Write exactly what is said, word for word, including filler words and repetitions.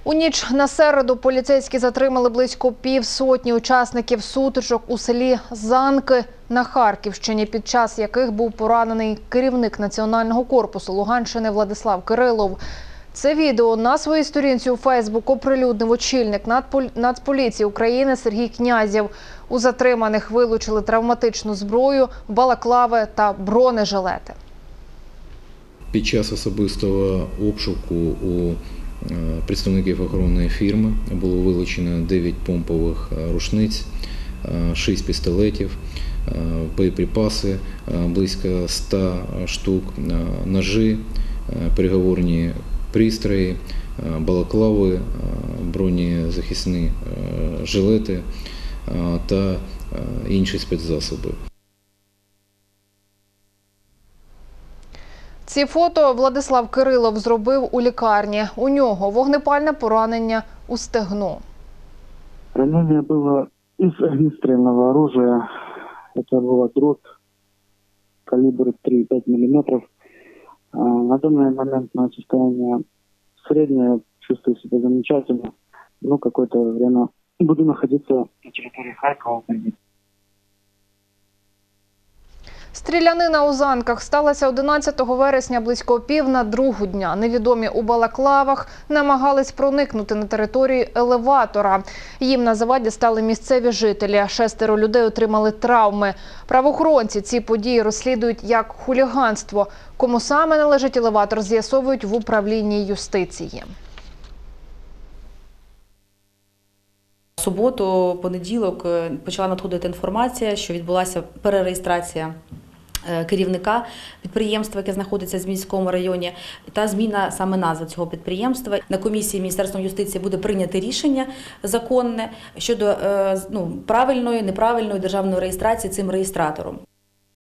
У ніч на середу поліцейські затримали близько півсотні учасників сутичок у селі Занки на Харківщині, під час яких був поранений керівник Національного корпусу Луганщини Владислав Кирилов. Це відео на своїй сторінці у Фейсбук оприлюднив очільник Нацполіції України Сергій Князєв. У затриманих вилучили травматичну зброю, балаклави та бронежилети. Під час особистого обшуку у представників охоронної фірми було вилучено дев'ять помпових рушниць, шість пістолетів, боєприпаси, близько ста штук, ножі, переговорні пристрої, балаклави, бронезахисні жилети та інші спецзасоби. Ці фото Владислав Кирилов зробив у лікарні. У нього вогнепальне поранення у стегно. Ранение было из огнестрельного оружия. Это была дробь, калибр три и пять миллиметров. На данный момент мое состояние среднее, чувствую себя замечательно. Ну, какое-то время буду находиться на территории Харькова. Стрілянина у Занках сталася одинадцятого вересня близько пів на другу дня. Невідомі у балаклавах намагались проникнути на територію елеватора. Їм на заваді стали місцеві жителі. Шестеро людей отримали травми. Правоохоронці ці події розслідують як хуліганство. Кому саме належить елеватор, з'ясовують в управлінні юстиції. В суботу, понеділок почала надходити інформація, що відбулася перереєстрація керівника підприємства, яке знаходиться в Зміївському районі, та зміна саме назви цього підприємства. На комісії Міністерства юстиції буде прийнято рішення законне щодо ну, правильної, неправильної державної реєстрації цим реєстратором.